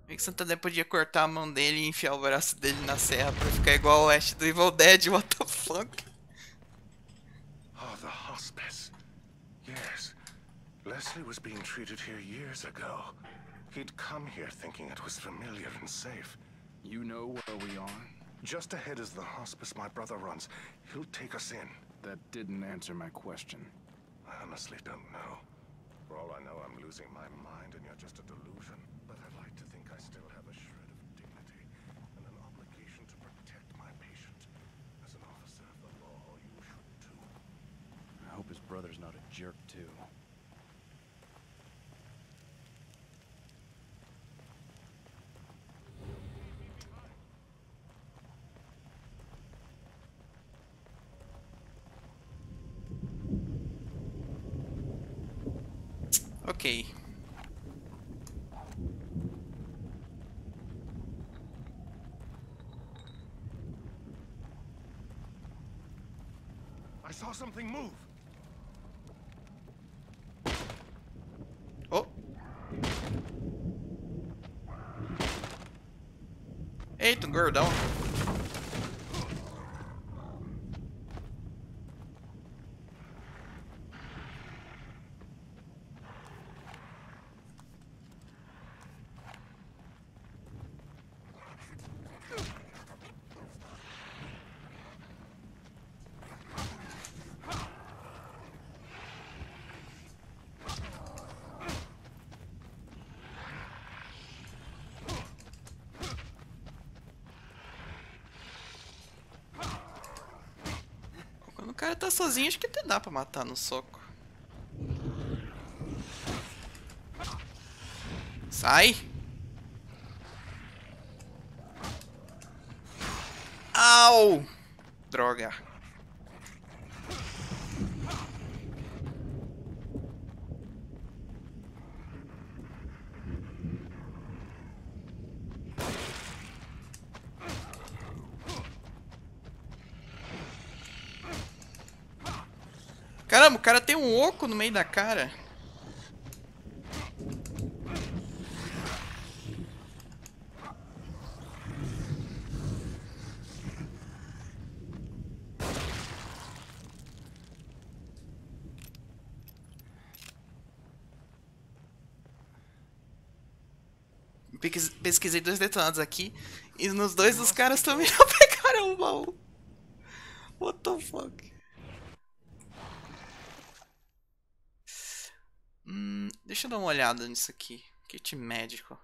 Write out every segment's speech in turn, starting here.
É que Santander podia cortar a mão dele e enfiar o braço dele na serra pra ficar igual o Ash do Evil Dead, what the fuck? Oh, the hospice. Yes. Leslie was being treated here years ago. He'd come here thinking it was familiar and safe. You know where we are? Just ahead is the hospice my brother runs. He'll take us in. That didn't answer my question. I honestly don't know. For all I know, I'm losing my mind and you're just a delusion. But I'd like to think I still have a shred of dignity and an obligation to protect my patient. As an officer of the law, you should too. I hope his brother's not a jerk, too. Ok. I saw something move. Oh. Eita, um gordão. Quando o cara tá sozinho, acho que até dá pra matar no soco. Sai! Au! Droga. Caramba, o cara tem um oco no meio da cara. Pesquisei dois detonados aqui e nos dois dos caras também não pegaram o baú. What the fuck? Deixa eu dar uma olhada nisso aqui. Kit médico.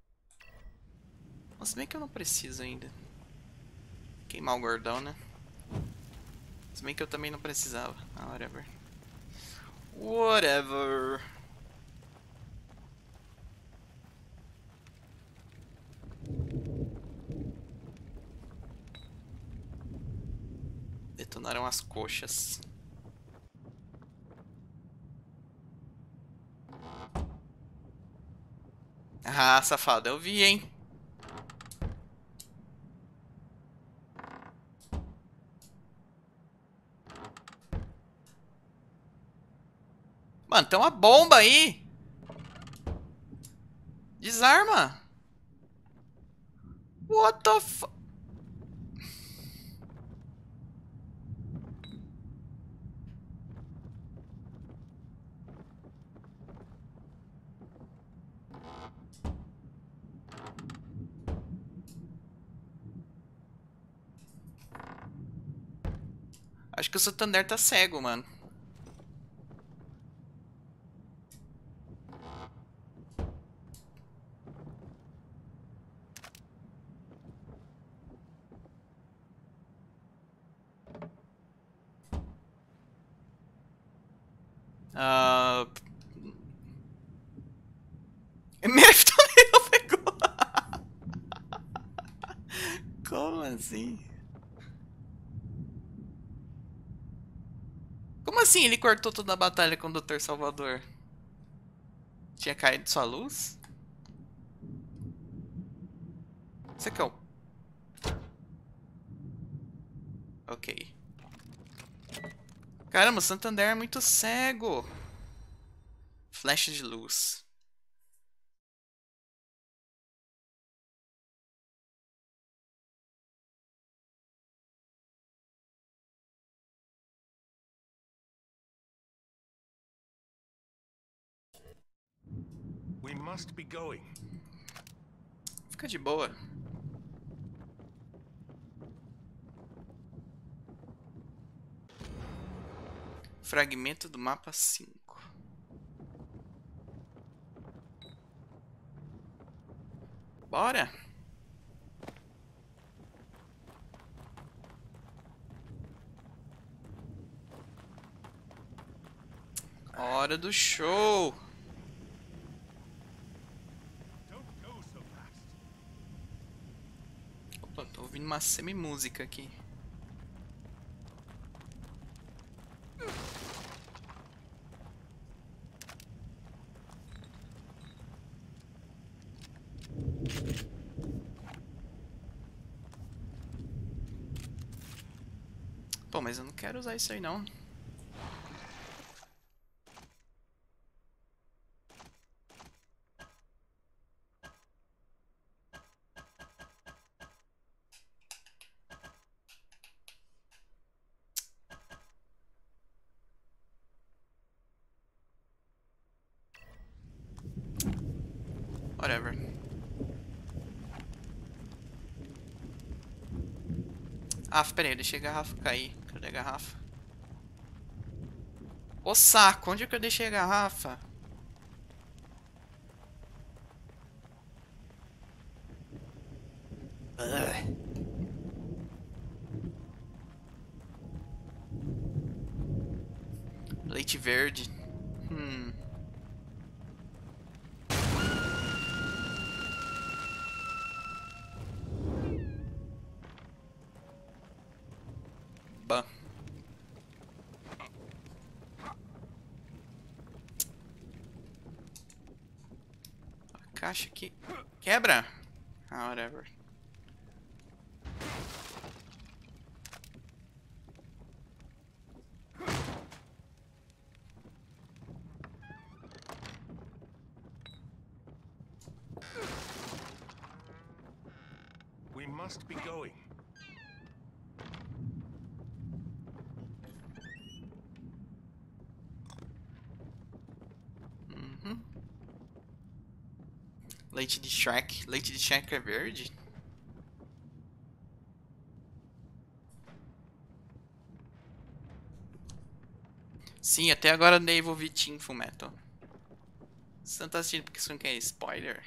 Mas bem que eu não preciso ainda. Queimar o gordão, né? Se bem que eu também não precisava. Ah, whatever. Whatever. Detonaram as coxas. Ah, safado, eu vi, hein? Mano, tem uma bomba aí! Desarma! What the fuck? Acho que o Santander tá cego, mano. Ah... MF também não pegou. Como assim? Como assim ele cortou toda a batalha com o Dr. Salvador? Tinha caído sua luz? Isso aqui é o... Ok. Caramba, o Santander é muito cego. Flecha de luz. must be going. Fica de boa. Fragmento do mapa 5. Bora! Hora do show! Don't go so fast. Opa, tô ouvindo uma semi-música aqui. Pô, mas eu não quero usar isso aí não. Whatever. Ah, peraí, eu deixei a garrafa cair. Cadê a garrafa? Ô saco, onde é que eu deixei a garrafa? Ugh. Leite verde. Bah. A caixa aqui. Quebra! Ah, whatever. We must be going. Leite de Shrek. Leite de Shrek é verde? Sim, até agora eu nem envolvi Team Fullmetal. Você não tá assistindo porque isso não quer spoiler?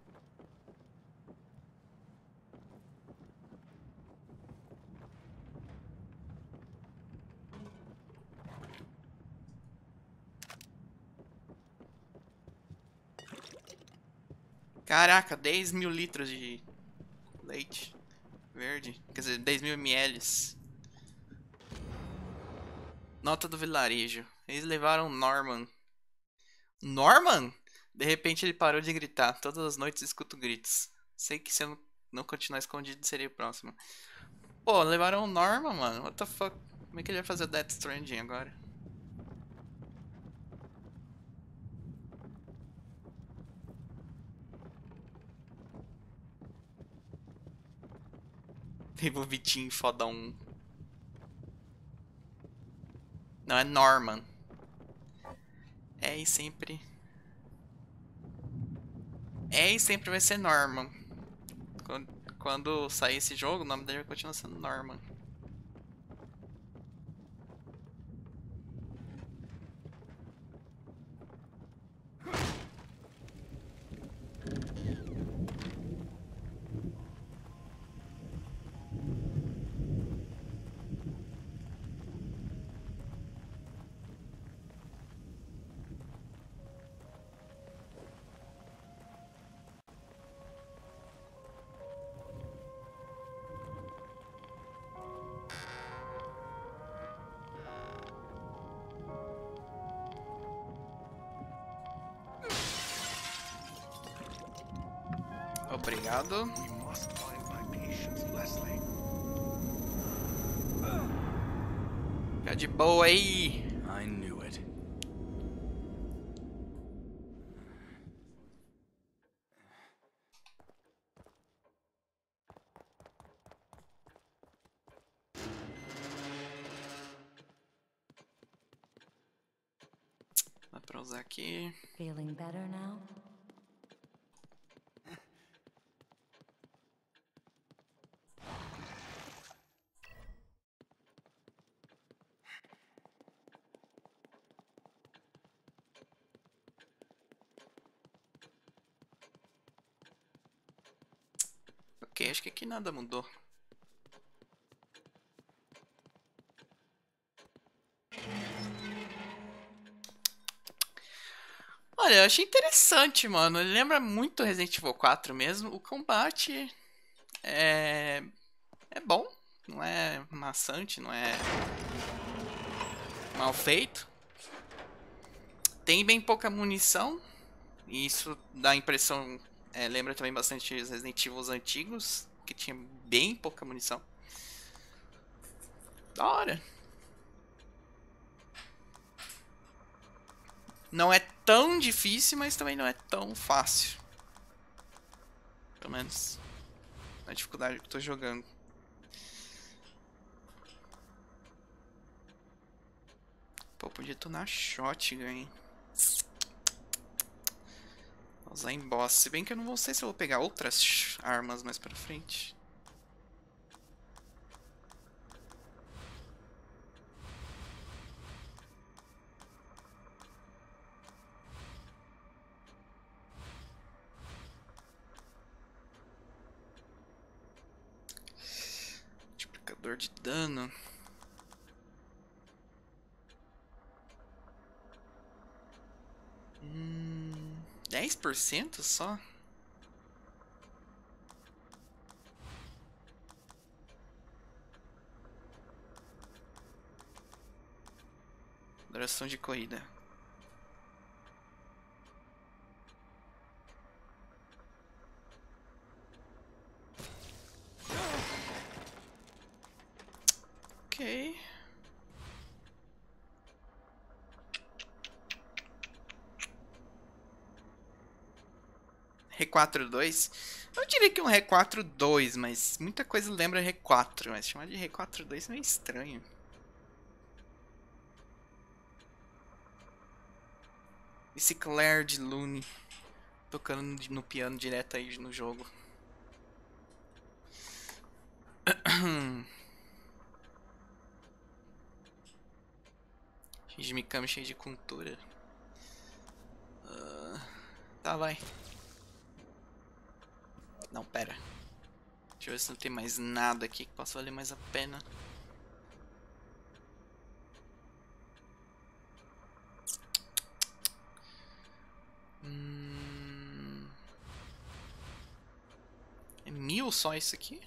Caraca, 10.000 litros de leite verde. Quer dizer, 10.000 ml. Nota do vilarejo. Eles levaram Norman. Norman? De repente ele parou de gritar. Todas as noites escuto gritos. Sei que se eu não continuar escondido seria o próximo. Pô, levaram o Norman, mano. What the fuck? Como é que ele vai fazer Death Stranding agora? Teve o Vitinho fodão. Não, é Norman. É e sempre. É e sempre vai ser Norman. Quando sair esse jogo, o nome dele vai continuar sendo Norman. Obrigado. We must find my patients, Leslie. Fica de boa aí. I knew it. Dá pra usar aqui. Feeling better now? Ok, acho que aqui nada mudou. Olha, eu achei interessante, mano. Ele lembra muito Resident Evil 4 mesmo. O combate é, é bom, não é maçante, não é mal feito. Tem bem pouca munição, e isso dá a impressão. Lembra também bastante os Resident Evil antigos, que tinha bem pouca munição. Da hora. Não é tão difícil, mas também não é tão fácil. Pelo menos na dificuldade que eu tô jogando. Pô, podia tunar shotgun, hein? Vou usar em boss. Se bem que eu não sei se eu vou pegar outras armas mais pra frente. Multiplicador de dano. 10% só? Duração de corrida. Ok. R4-2. Eu diria que é um R4-2, mas muita coisa lembra R4. Mas chamar de R4-2 é meio estranho. Esse Claire de Lune tocando no piano direto aí no jogo. Cheio de Mikami, cheio de cultura. Tá, vai. Não, pera. Deixa eu ver se não tem mais nada aqui que possa valer mais a pena. É 1000 só isso aqui?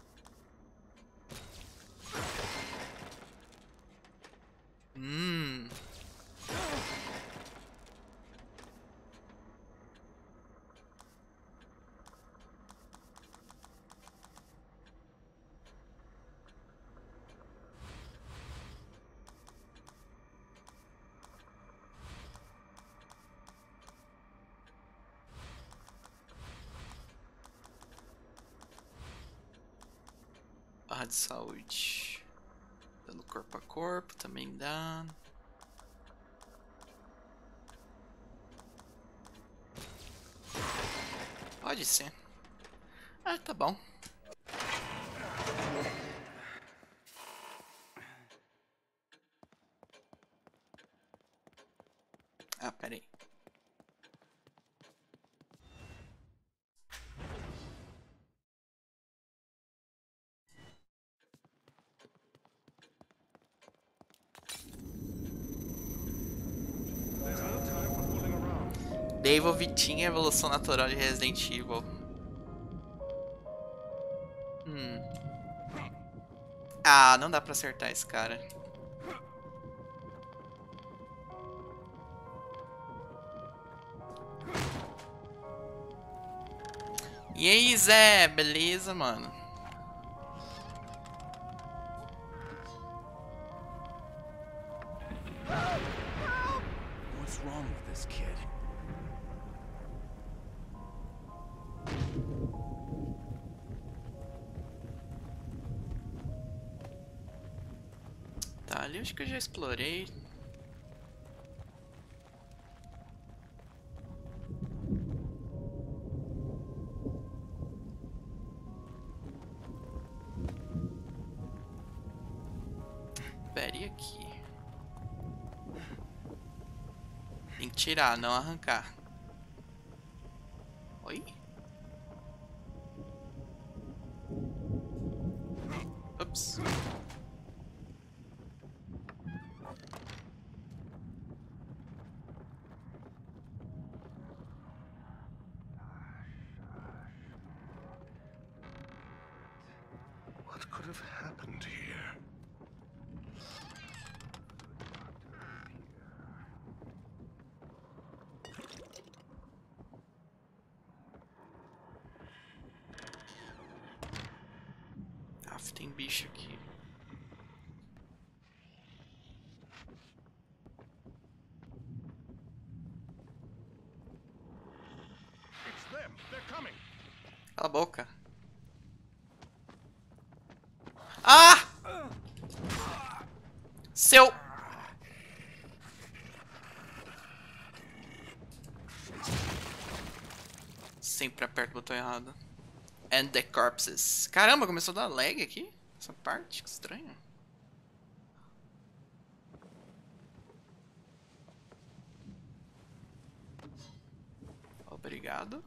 Barra de saúde. Dando corpo a corpo também dá. Pode ser. Ah, tá bom. Ah, pera aí. Dave Vitinha, evolução natural de Resident Evil. Ah, não dá pra acertar esse cara. E aí, Zé? Beleza, mano? What's wrong with this kid? Tá, ali eu acho que eu já explorei. Pera, e aqui? Tem que tirar, não arrancar. Oi? Oops. What could have happened here? Ah, tem bicho aqui. It's them. They're coming. Cala a boca. Ah! Seu... Sempre aperto o botão errado. And the corpses. Caramba, começou a dar lag aqui. Essa parte, que estranho. Obrigado.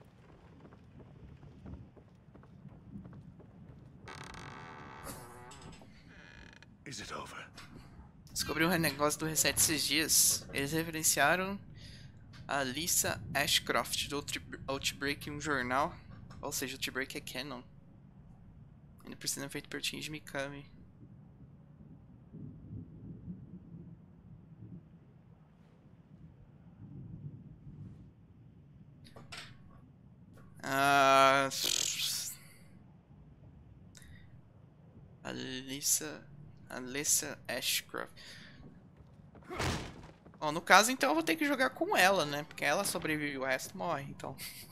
Is it over? Descobri um negócio do reset esses dias. Eles referenciaram a Lisa Ashcroft do Outbreak em um jornal. Ou seja, o Outbreak é canon. Ainda precisa feito por Shinji Mikami. Alyssa Ashcroft. Bom, no caso, então eu vou ter que jogar com ela, né? Porque ela sobrevive e o resto morre, então.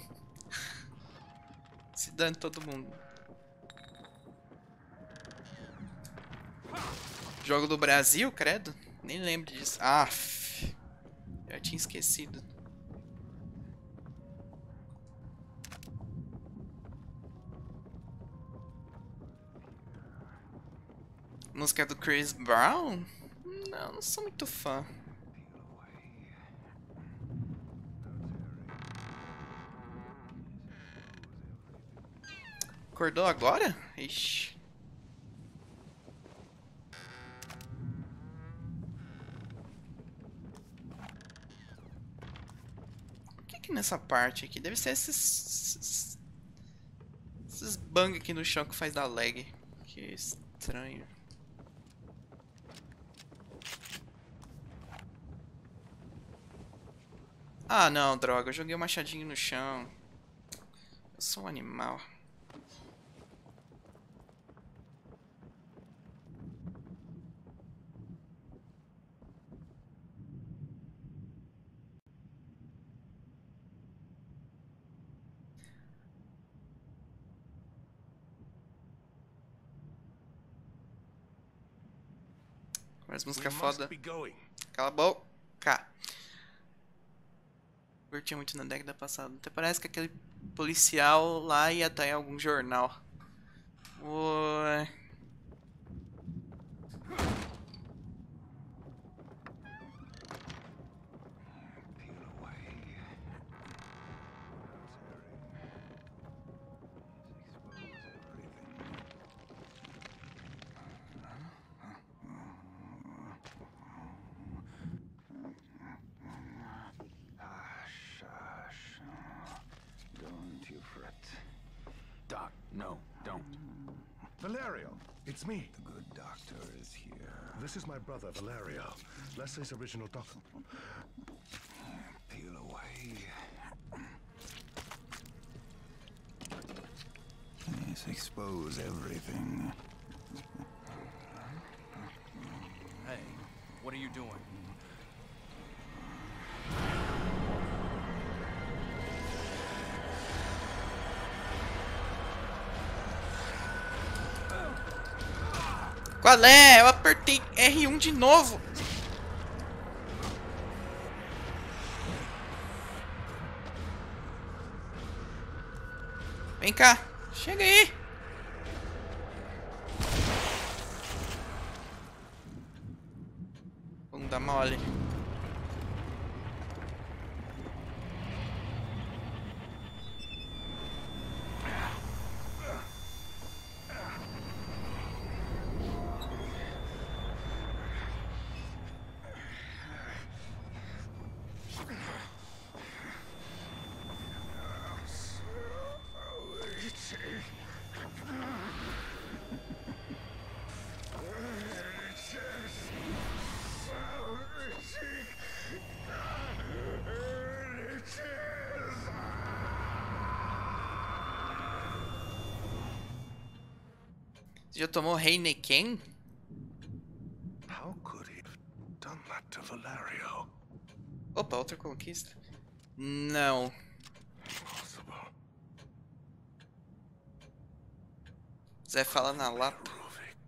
Se dane todo mundo. Jogo do Brasil, credo? Nem lembro disso. Ah, eu tinha esquecido. Música do Chris Brown? Não sou muito fã. Acordou agora? Ixi. Por que nessa parte aqui? Deve ser esses bugs aqui no chão que faz dar lag. Que estranho. Ah, não, droga. Eu joguei o machadinho no chão. Eu sou um animal. Mais música foda. Cala a boca. Curti muito na década passada. Até parece que aquele policial lá ia estar em algum jornal. Ué. Doc, no, don't. Valerio, it's me. The good doctor is here. This is my brother, Valerio. Leslie's original doctor. Peel away. Yes, expose everything. Hey, what are you doing? Qual é? Eu apertei R1 de novo. Vem cá. Chega aí. Vamos dar mole. Você já tomou Heineken? How could he have done that to Valerio? Opa, outra conquista. Não. Impossible. Zé fala na lata. Ruvik.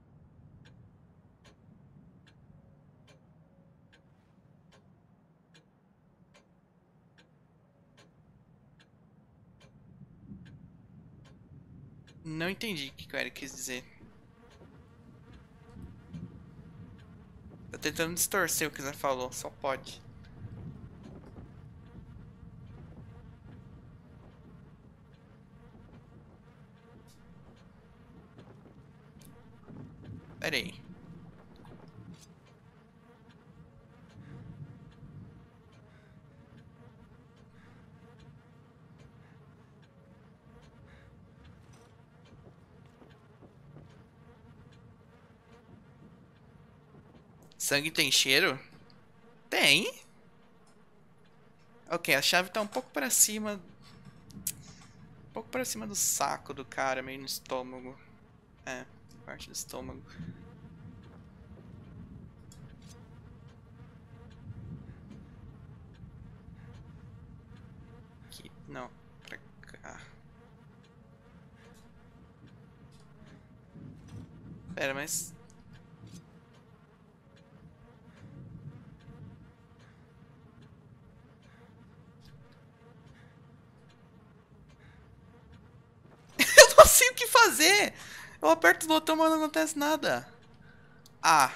Não entendi o que o Eric quis dizer. Tá tentando distorcer o que o Zé falou, só pode. Pera aí. Sangue tem cheiro? Tem. Ok, a chave tá um pouco pra cima. Um pouco pra cima do saco do cara, meio no estômago. É, parte do estômago. Aqui, não, pra cá. Pera, mas... Eu não sei o que fazer! Eu aperto o botão, mas não acontece nada. Ah.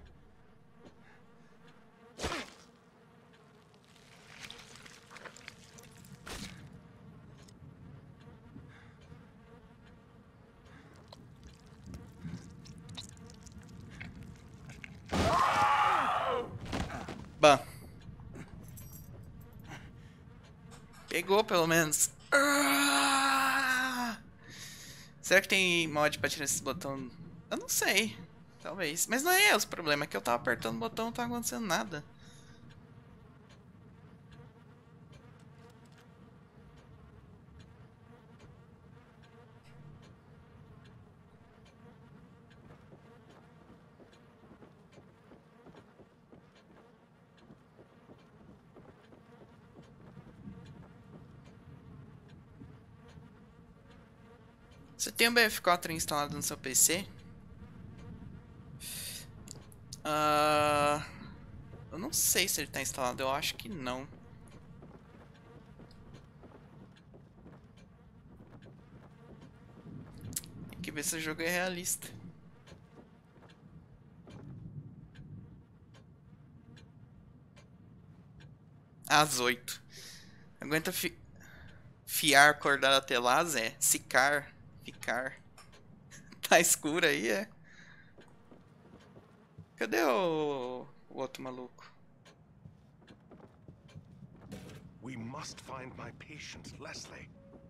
Bom. Pegou, pelo menos. Será que tem mod pra tirar esse botão? Eu não sei. Talvez. Mas não é esse o problema. É que eu tava apertando o botão e não tava acontecendo nada. Você tem o BF4 instalado no seu PC? Eu não sei se ele tá instalado, eu acho que não. Tem que ver se o jogo é realista. Às 8. Aguenta fiar acordado até lá, Zé? Ficar. Tá escuro aí, é? Cadê o outro maluco? We must find my patient, Leslie.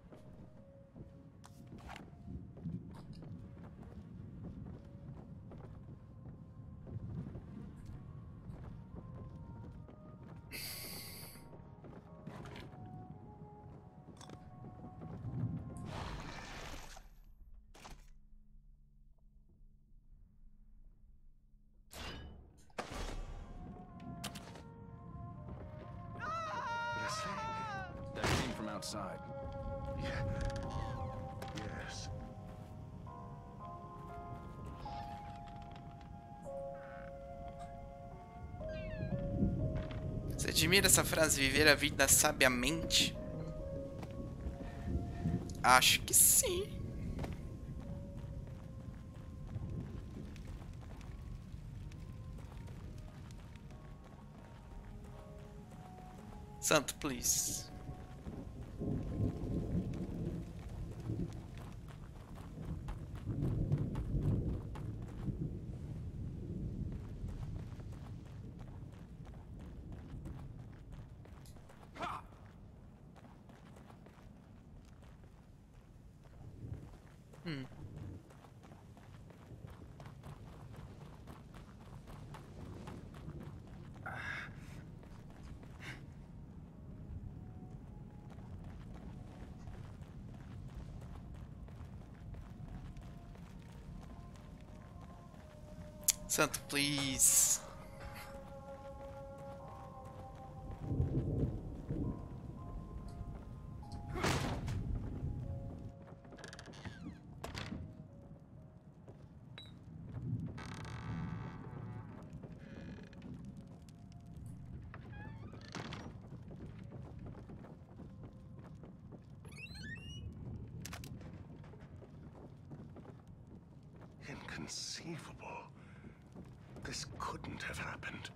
Leslie? That came from outside. Yeah. Yes. Você admira essa frase, viver a vida sabiamente? Acho que sim. Santo, please. Hum. Santo, please. Inconceivable. This couldn't have happened.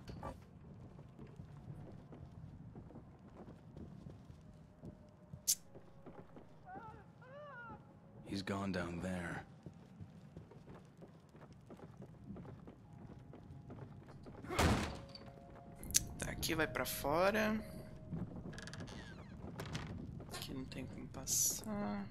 He's gone down there. Tá, aqui vai pra fora. Aqui não tem como passar.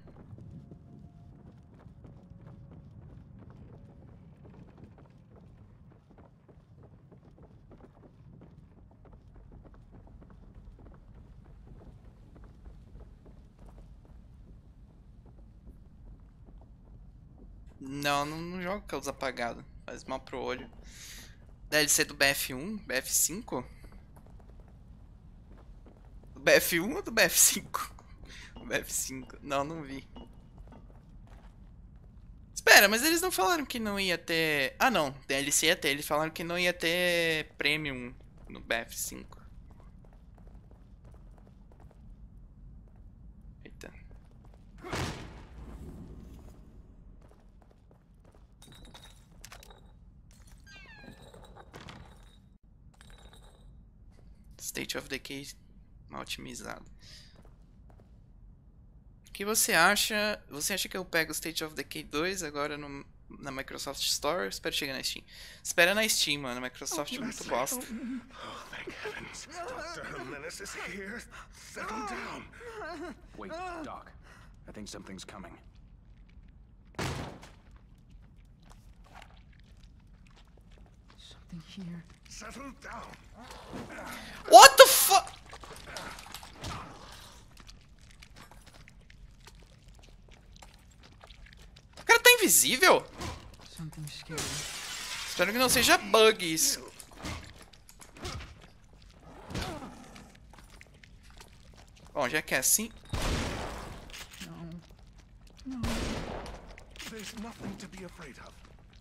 Não, não joga com a luz apagada. Faz mal pro olho. DLC do BF1? BF5? Do BF1 ou do BF5? BF5. Não, não vi. Espera, mas eles não falaram que não ia ter... Ah, não. DLC ia ter. Eles falaram que não ia ter Premium no BF5. Eita. State of Decay mal otimizado. O que você acha? Você acha que eu pego State of Decay 2 agora na Microsoft Store? Espero chegar na Steam. Espera na Steam, mano. A Microsoft é muito bosta. Oh, thank heavens. Dr. Jimenez is here. Settle down. Wait, Doc. I think something's coming. Something here. Settle down. What the fuck? O cara tá invisível? Something scary. Espero que não seja bug isso. Bom, já que é assim... No. There's nothing to be afraid of.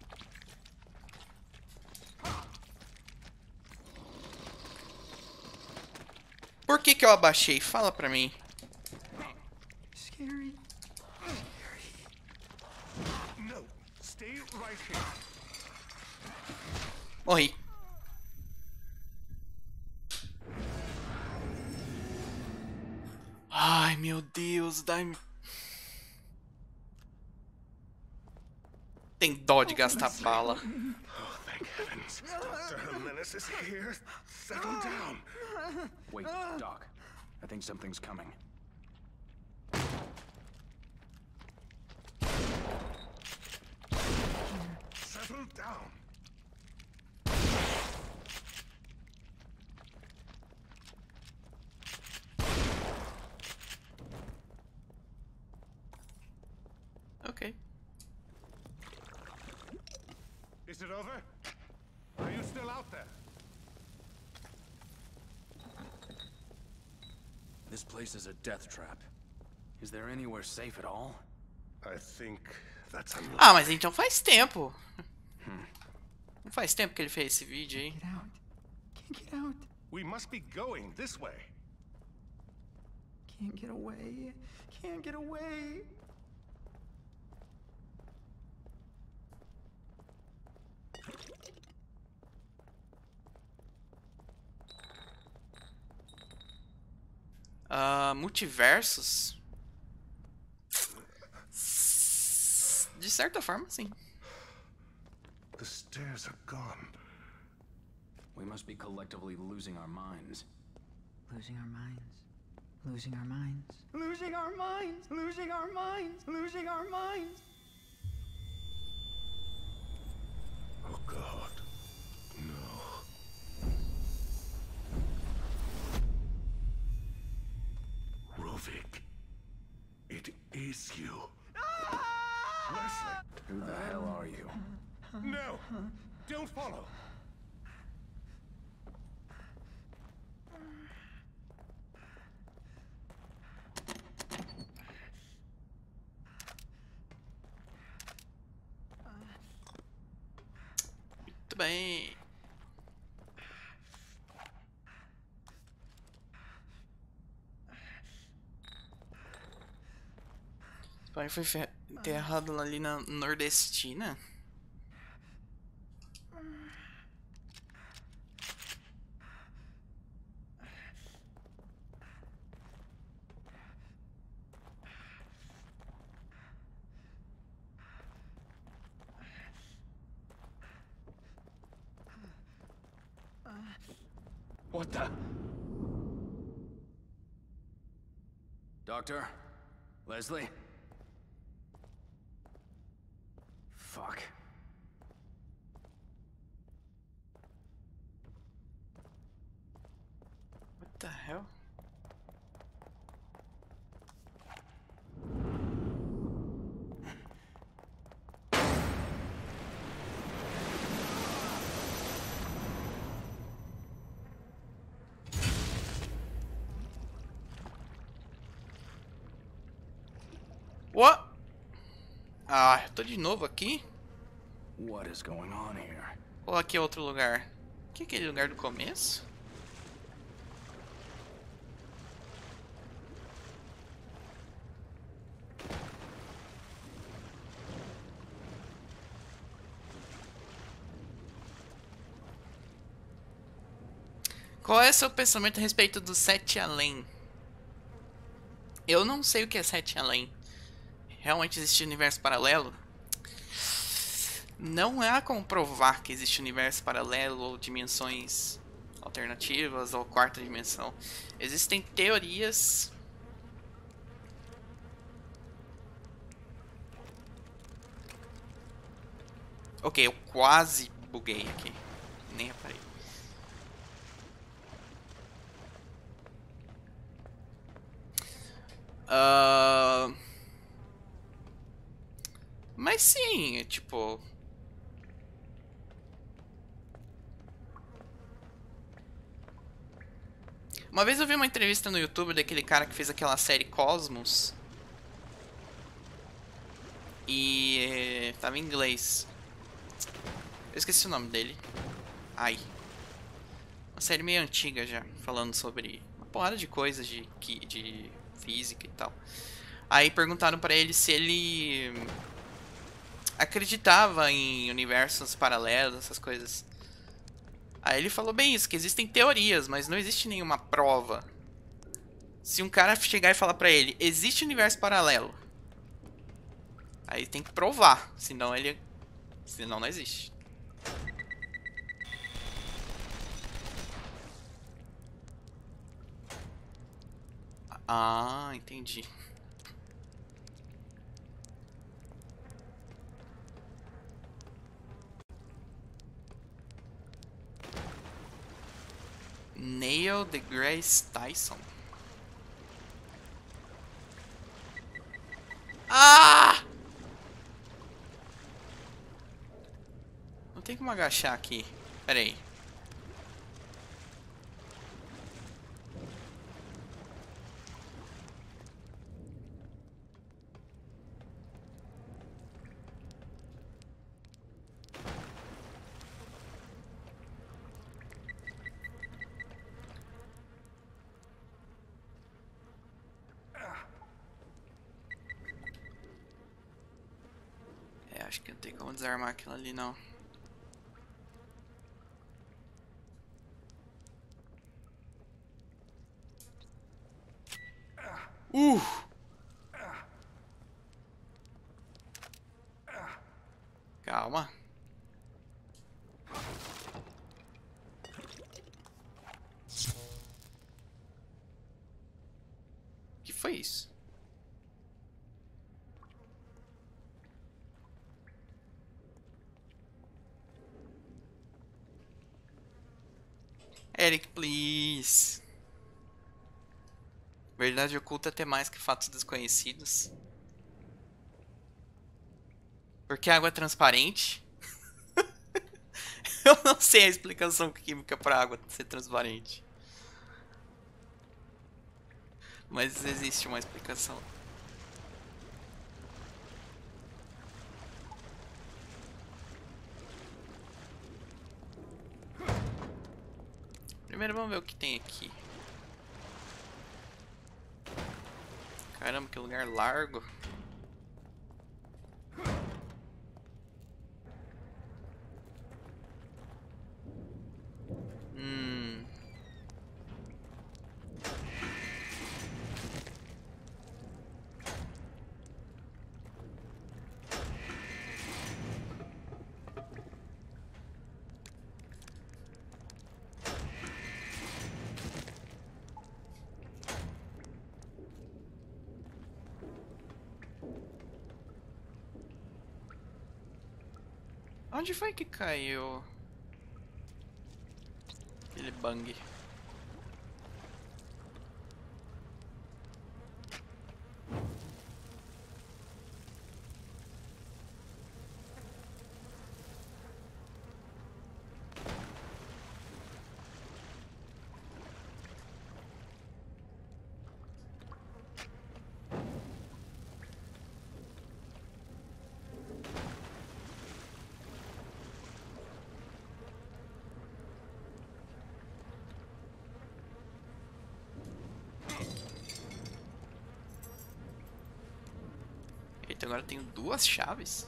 Por que que eu abaixei? Fala pra mim. Scary. No, stay right here. Morri. Ai, meu Deus, dá-me... Tem dó de gastar bala. Oh, thank heavens. Dr. Jimenez is here. Settle down. Wait, Doc. I think something's coming. Settle down. Ok. Is it over? Are you still out there? This place is a death trap. Is there anywhere safe at all? I think that's a Ah, mas então faz tempo. Não faz tempo que ele fez esse vídeo aí. Get out. Can't get out. We must be going this way. Can't get away. Can't get away. Multiversos? De certa forma, sim. The stairs are gone. We must be collectively losing our minds. Losing our minds. Losing our minds. Losing our minds. Losing our minds. Losing our minds. Oh God, no. Rovik, it is you. Leslie! Who the hell are you? No! Don't follow! Muito bem. O pai foi enterrado ali na Nordestina. What the? Doctor? Leslie? Fuck. What the hell? What? Ah, eu tô de novo aqui? What is going on here? Ou aqui é outro lugar? Que é aquele lugar do começo? Qual é o seu pensamento a respeito do Sete Além? Eu não sei o que é Sete Além. Realmente existe universo paralelo? Não há como provar que existe universo paralelo ou dimensões alternativas ou quarta dimensão. Existem teorias. Ok, eu quase buguei aqui. Nem reparei. Mas sim, é tipo. Uma vez eu vi uma entrevista no YouTube daquele cara que fez aquela série Cosmos. E tava em inglês. Eu esqueci o nome dele. Ai. Uma série meio antiga já, falando sobre uma porrada de coisas de física e tal. Aí perguntaram pra ele se ele acreditava em universos paralelos, essas coisas. Aí ele falou bem isso, que existem teorias, mas não existe nenhuma prova. Se um cara chegar e falar pra ele, existe universo paralelo, aí tem que provar, senão não existe. Ah, entendi. Neil deGrasse Tyson. Ah! Não tem como agachar aqui. Pera aí. Acho que não tem como desarmar aquilo ali, não. Uh! Calma. O que foi isso? Eric, please. Verdade oculta até mais que fatos desconhecidos. Porque a água é transparente? Eu não sei a explicação química pra água ser transparente. Mas existe uma explicação. Primeiro vamos ver o que tem aqui. Caramba, que lugar largo. Onde foi que caiu aquele bang? Eita, agora eu tenho duas chaves?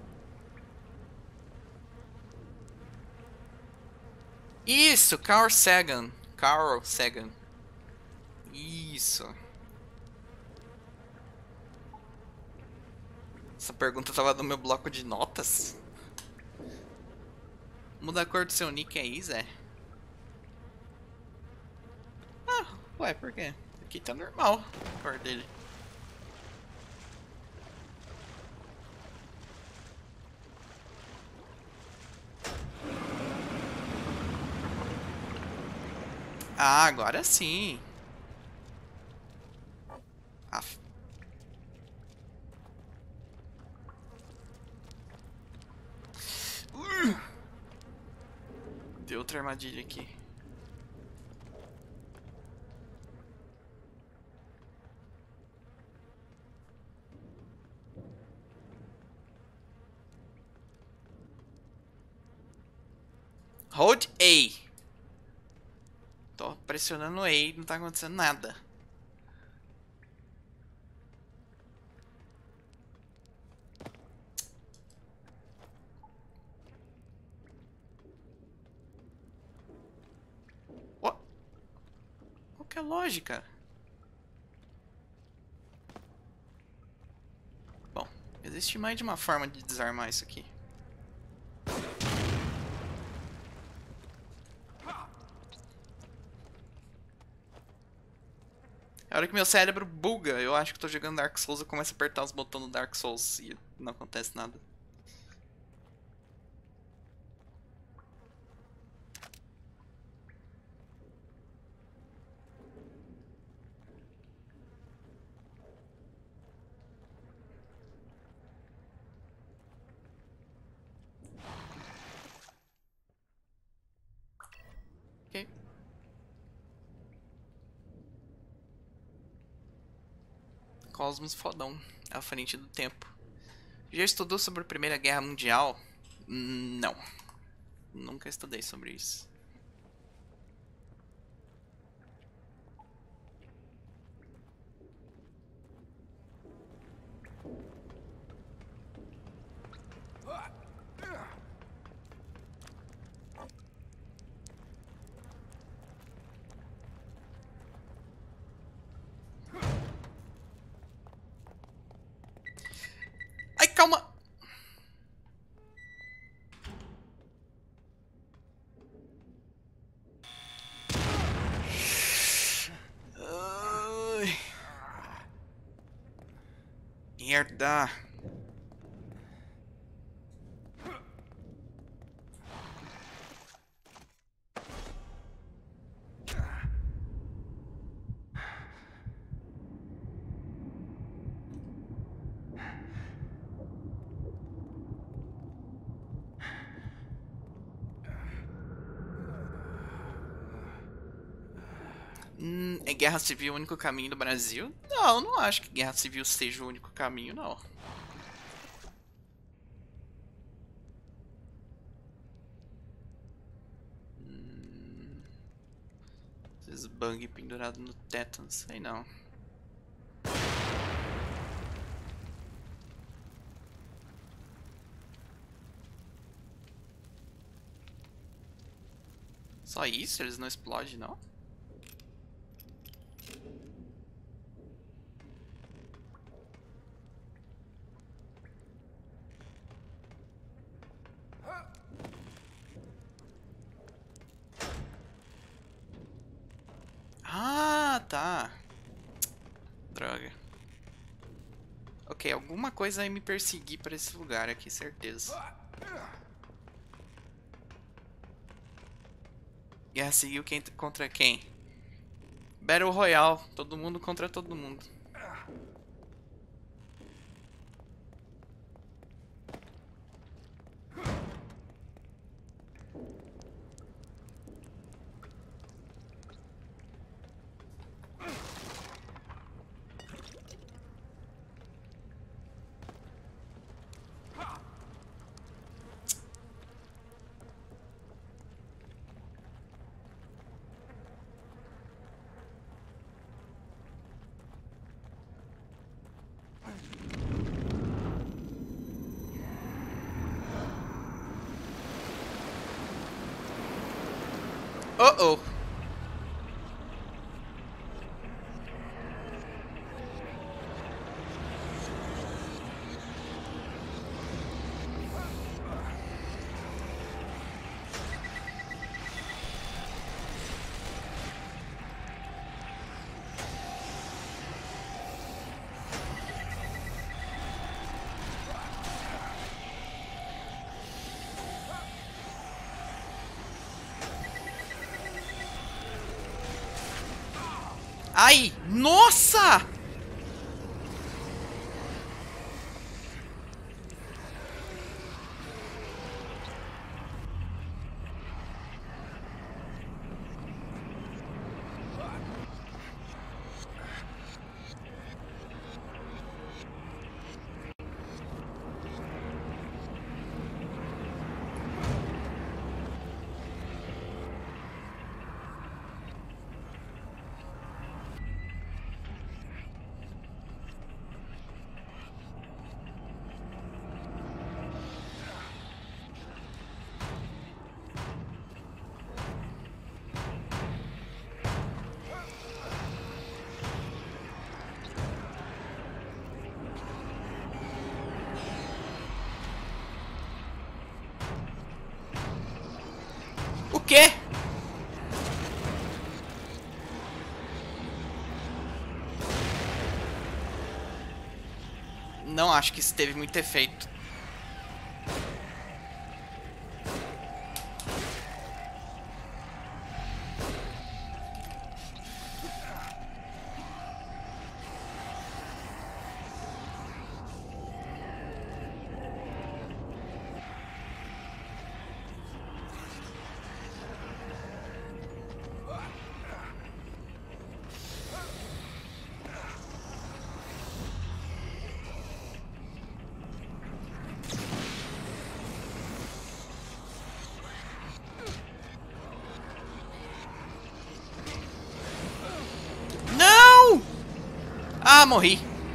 Isso, Carl Sagan. Carl Sagan. Isso. Essa pergunta tava no meu bloco de notas. Muda a cor do seu nick aí, Zé. Ah, ué, por quê? Aqui tá normal a cor dele. Ah, agora sim. Aff. Tem outra armadilha aqui. Hold A. Tô pressionando A e não tá acontecendo nada. Qual que é a lógica? Bom, existe mais de uma forma de desarmar isso aqui. É a hora que meu cérebro buga, eu acho que tô jogando Dark Souls, eu começo a apertar os botões do Dark Souls e não acontece nada. Ok. Cosmos fodão, à frente do tempo. Já estudou sobre a Primeira Guerra Mundial? Não. Nunca estudei sobre isso. Ai, calma! Ai. Merda! É Guerra Civil o único caminho do Brasil? Não, eu não acho que Guerra Civil seja o único caminho, não. Esses bang pendurado no teto, não sei não. Só isso? Eles não explodem, não? Ah, tá. Droga. Ok, alguma coisa vai me perseguir para esse lugar aqui, certeza. Guerra Civil contra quem? Battle Royale, todo mundo contra todo mundo. Oh, oh. Ai, nossa! O quê? Não acho que isso teve muito efeito. Não! Ah, morri.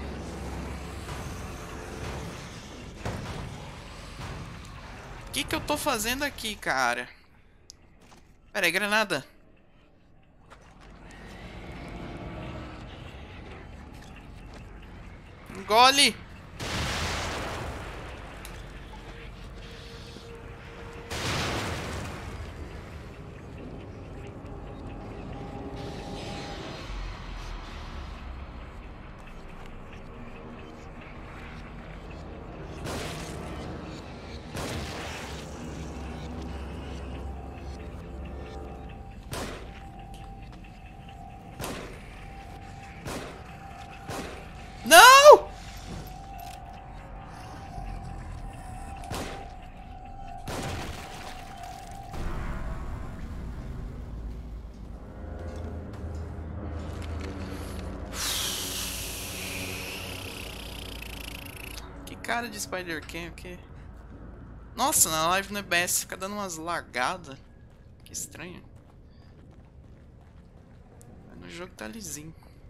O que eu tô fazendo aqui, cara? Pera aí, granada. Engole. Não! cara de Spider-Cam, o quê? Nossa, na live no EBS fica dando umas lagadas. Que estranho. Mas no jogo tá lisinho.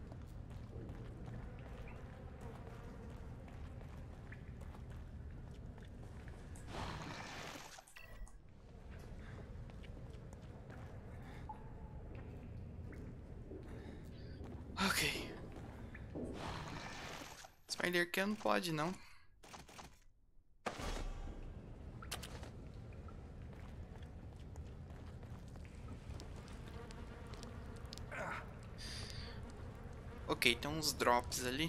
Ok. Spider-Cam não pode, não. Ok, tem uns drops ali.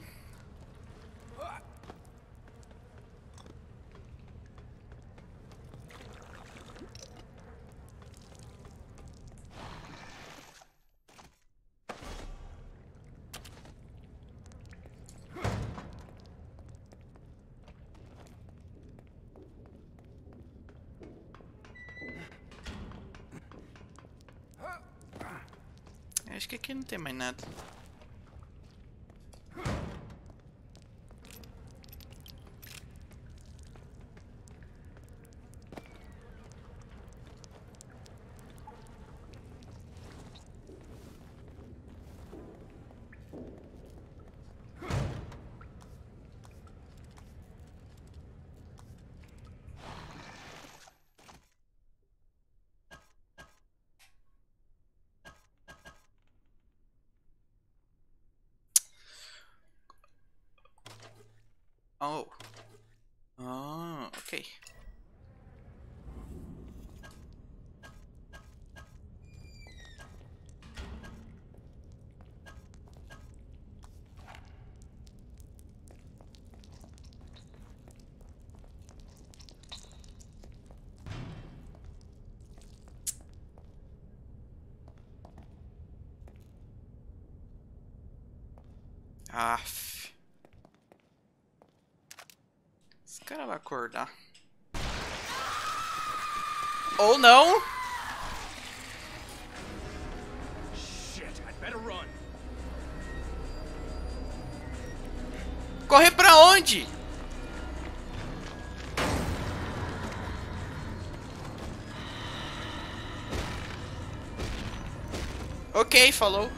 Acho que aqui não tem mais nada. Oh. Ah, ok. Aff. Esse cara vai acordar. Ou não? Shit, I'd better run. Correr pra onde? Ok, falou.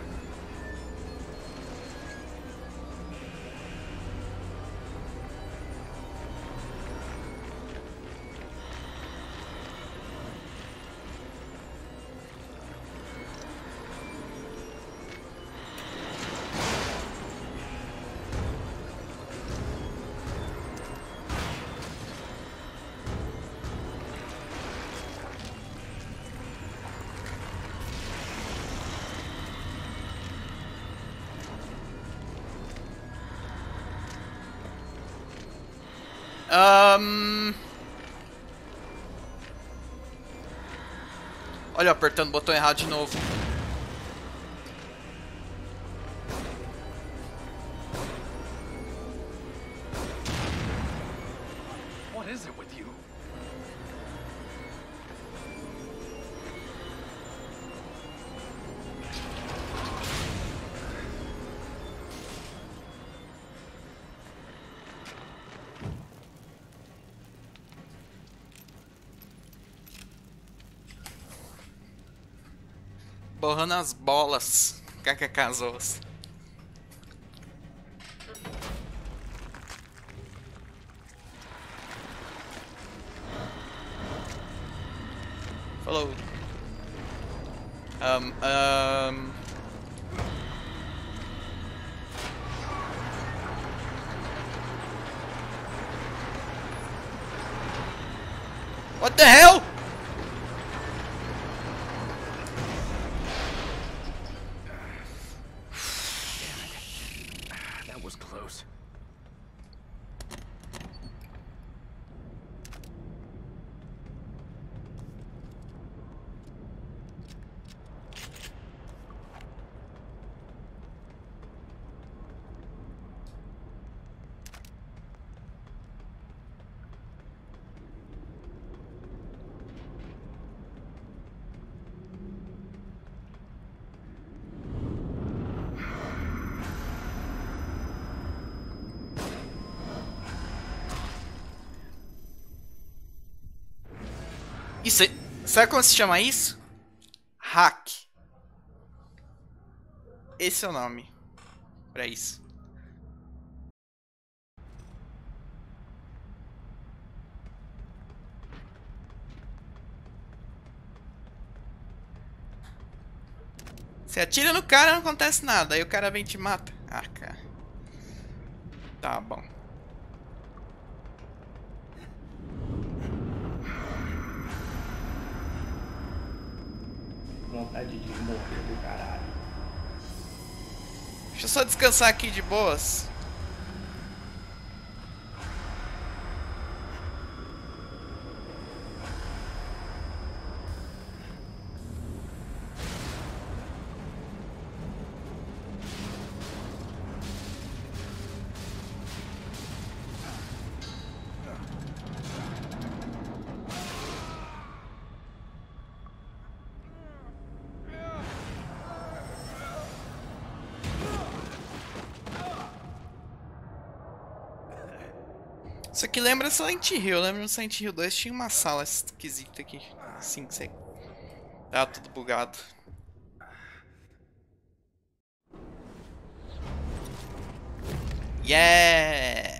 Olha, apertando o botão errado de novo. What is it with you? Borrando as bolas. KKKzos. Falou. What the hell? That was close. Isso aí. Sabe como se chama isso? Hack. Esse é o nome pra isso. Você atira no cara, não acontece nada. Aí o cara vem e te mata. Ah, cara. Tá bom. Vontade de morrer do caralho. Deixa eu só descansar aqui de boas. Isso aqui lembra Silent Hill. Lembra no Silent Hill 2 tinha uma sala esquisita aqui. Assim que você... Tá tudo bugado. Yeah!